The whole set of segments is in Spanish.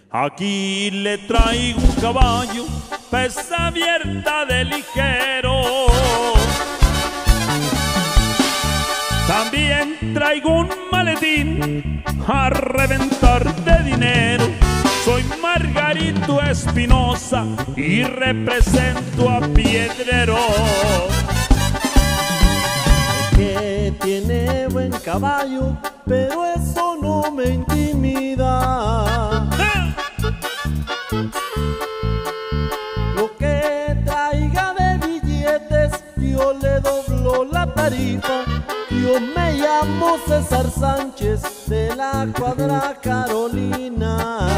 Aquí le traigo un caballo, pesa abierta de ligero. También traigo un maletín a reventar de dinero. Soy Margarito Espinosa y represento a Piedrero. Que tiene buen caballo, pero eso no me intimida. Lo que traiga de billetes, yo le doblo la tarifa. Yo me llamo César Sánchez de la Cuadra Carolina.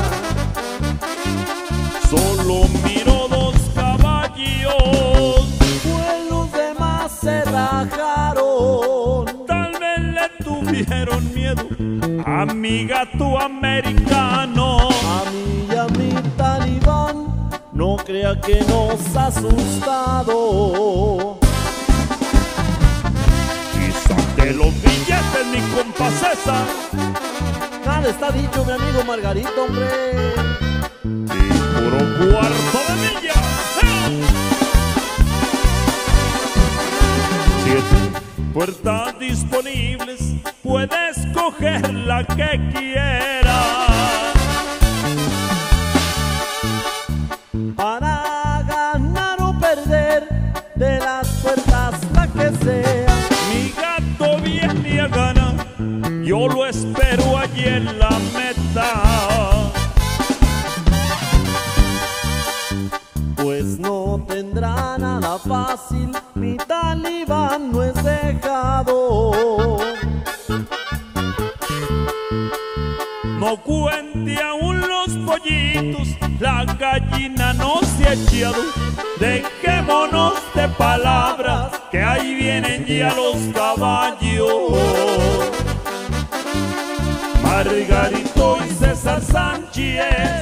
Solo miro dos caballos, Pues los demás se rajaron. tal vez le tuvieron miedo a mi gato americano. A mí y a mi talibán, no crea que nos ha asustado. De los billetes, mi compa César, Nada está dicho, mi amigo Margarito, hombre. y puro cuarto de milla. 7 puertas disponibles, puede escoger la que quiera. Para ganar o perder, de las puertas la que sea. Mi gato viene a ganar, yo lo espero allí en la meta. Pues no tendrá nada fácil, mi talibán no es dejado. No cuente aún los pollitos, la gallina no se ha echado. Dejémonos de palabras, que ahí vienen ya los caballos. Margarito y César Sánchez.